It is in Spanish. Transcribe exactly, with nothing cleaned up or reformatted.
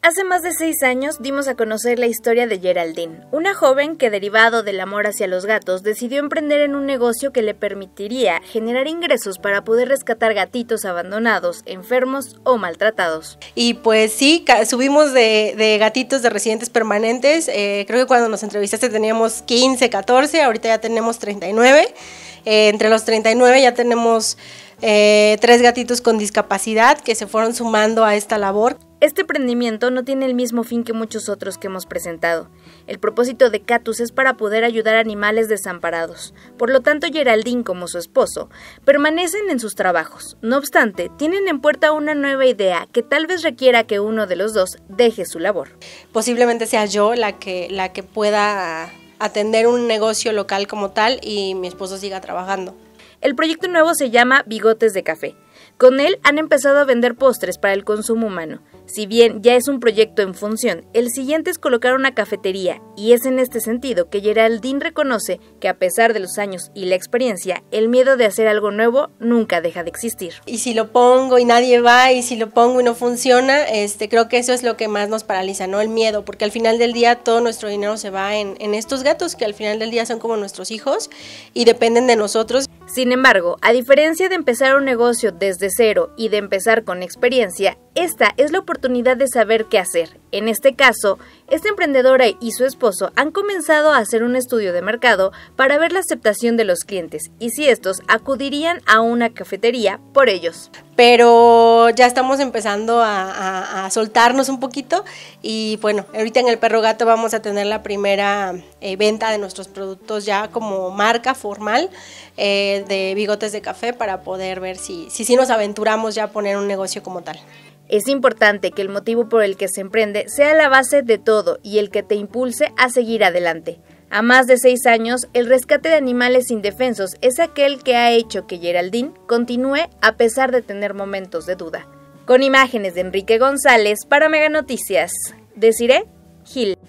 Hace más de seis años dimos a conocer la historia de Geraldine, una joven que, derivado del amor hacia los gatos, decidió emprender en un negocio que le permitiría generar ingresos para poder rescatar gatitos abandonados, enfermos o maltratados. Y pues sí, subimos de, de gatitos de residentes permanentes, eh, creo que cuando nos entrevistaste teníamos quince, catorce, ahorita ya tenemos treinta y nueve, eh, entre los treinta y nueve ya tenemos eh, tres gatitos con discapacidad que se fueron sumando a esta labor. Este emprendimiento no tiene el mismo fin que muchos otros que hemos presentado. El propósito de Catus es para poder ayudar a animales desamparados. Por lo tanto, Geraldine, como su esposo, permanecen en sus trabajos. No obstante, tienen en puerta una nueva idea que tal vez requiera que uno de los dos deje su labor. Posiblemente sea yo la que, la que pueda atender un negocio local como tal y mi esposo siga trabajando. El proyecto nuevo se llama Bigotes de Café. Con él han empezado a vender postres para el consumo humano. Si bien ya es un proyecto en función, el siguiente es colocar una cafetería, y es en este sentido que Geraldine reconoce que a pesar de los años y la experiencia, el miedo de hacer algo nuevo nunca deja de existir. Y si lo pongo y nadie va, y si lo pongo y no funciona, este, creo que eso es lo que más nos paraliza, ¿no? El miedo, porque al final del día todo nuestro dinero se va en, en estos gatos que al final del día son como nuestros hijos y dependen de nosotros. Sin embargo, a diferencia de empezar un negocio desde cero y de empezar con experiencia, esta es la oportunidad de saber qué hacer. En este caso, esta emprendedora y su esposo han comenzado a hacer un estudio de mercado para ver la aceptación de los clientes y si estos acudirían a una cafetería por ellos. Pero ya estamos empezando a, a, a soltarnos un poquito y bueno, ahorita en el Perro Gato vamos a tener la primera eh, venta de nuestros productos ya como marca formal eh, de bigotes de café para poder ver si, si, si nos aventuramos ya a poner un negocio como tal. Es importante que el motivo por el que se emprende sea la base de todo y el que te impulse a seguir adelante. A más de seis años, el rescate de animales indefensos es aquel que ha hecho que Geraldine continúe a pesar de tener momentos de duda. Con imágenes de Enrique González para Mega Noticias, Desiree Gil.